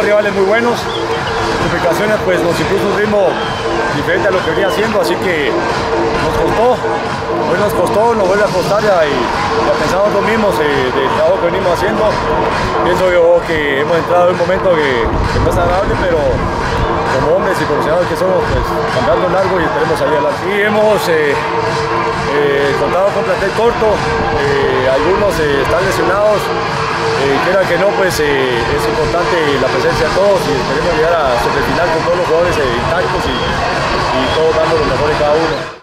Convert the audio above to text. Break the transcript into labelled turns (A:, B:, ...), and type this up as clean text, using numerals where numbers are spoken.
A: dos rivales muy buenos. Complicaciones pues nos impuso un ritmo diferente a lo que venía haciendo, así que nos costó, hoy nos costó, nos vuelve a costar y pensamos lo mismo del trabajo que venimos haciendo. Pienso yo que hemos entrado en un momento que no es agradable, pero como hombres y profesionales que somos, pues campeonato largo y esperemos salir adelante. Sí, hemos contado con plantel corto, algunos están lesionados. Quiera que no, pues es importante la presencia de todos y esperemos llegar a sobre el final con todos los jugadores intactos y todos dando lo mejor de cada uno.